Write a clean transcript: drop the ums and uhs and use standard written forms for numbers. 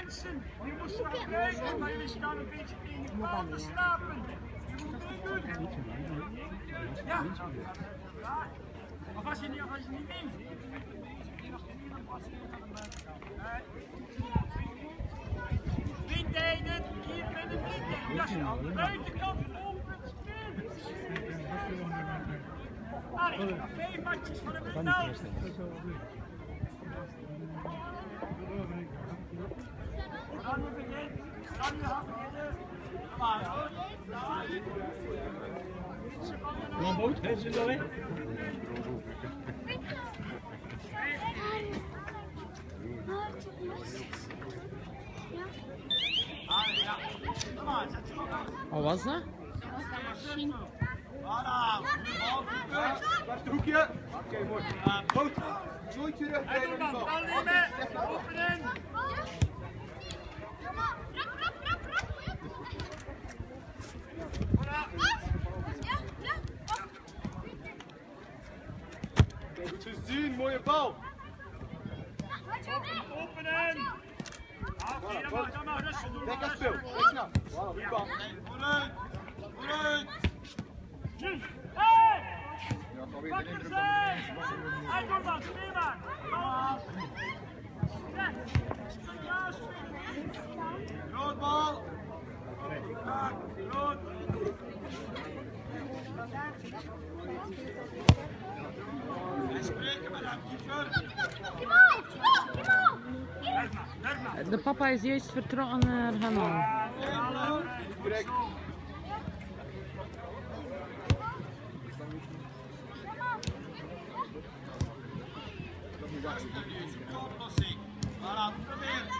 mensen, je moet ze gebruiken, maar jullie staan een beetje in de bal te slapen. Je moet meedoen. Ja. Of als je niet meedoet. Vriendijden, hier bij de vriendijden. Dat is aan de buitenkant open spelen. Arie, 5 matjes van de Brunel. Dan we beginnen. Dan we gaan beginnen. Kom maar hoor. Lamboot, hè, zit erin? Wat was dat? Voilà. Waar is het hoekje? Oké, mooi. Boot. Nooitje terug. En doe dan. Bal nemen. Openen. Goed gezien, mooie bal. Openen. Oké, dan maar rustig doen. Lekker speel. Snel. Voilà, goed bal. Vooruit. Vooruit. Nu. Hey! Wakker zijn! Hij komt dan, speel maar. Rood bal. Rood. En spreken met hem, keeper. De papa is juist vertrokken naar Hanau. Direct. Oplossing. Voilà, probeer.